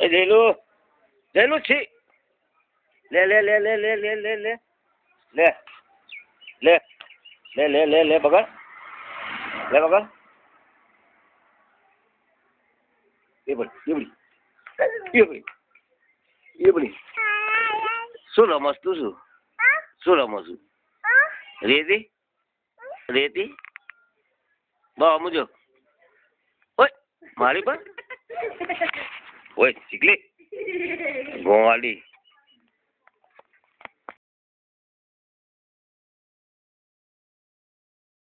જયલું જયલું છી લે લે લે લે લે લે લે લે લે લે લે લે લે લે પકડ લે પકડ એ બળી એ બળી શું રમસ તું શું રમો છું રેતી રેતી બા મુજો ઓય મારી પર ઓય ચીકલી ગોવાલી